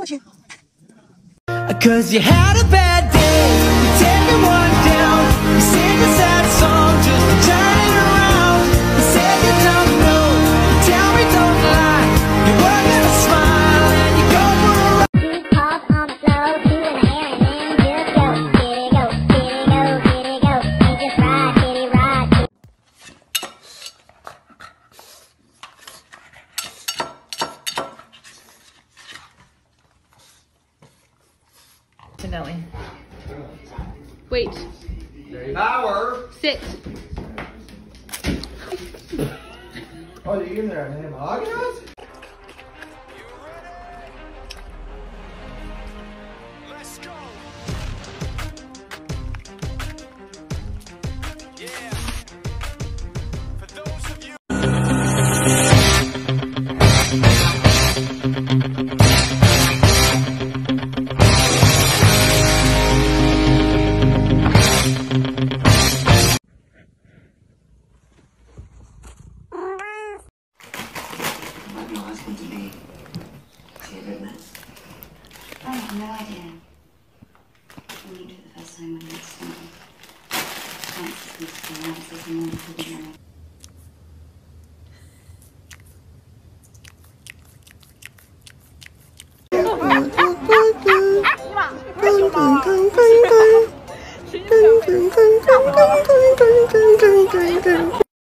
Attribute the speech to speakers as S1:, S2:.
S1: with you.
S2: Cause you had a bad day, you take one down, you sing a sad song just to turn it around. You said you don't know, you tell me don't lie, you were gonna smile and you go for a ride.
S3: Two paws on the floor, two in the air, and then just go. Kitty go, kitty go, kitty go, and just ride, kitty ride.
S4: Finale. Wait.
S5: Power.
S4: Sit.
S5: Oh, you're in there, man. Mahogany?
S6: Let's go. Yeah. For those of you.
S1: What your husband to be? See a good man? I have no idea. When you do it the first time when you met somebody, chances of me to be around 6 in the morning to be married.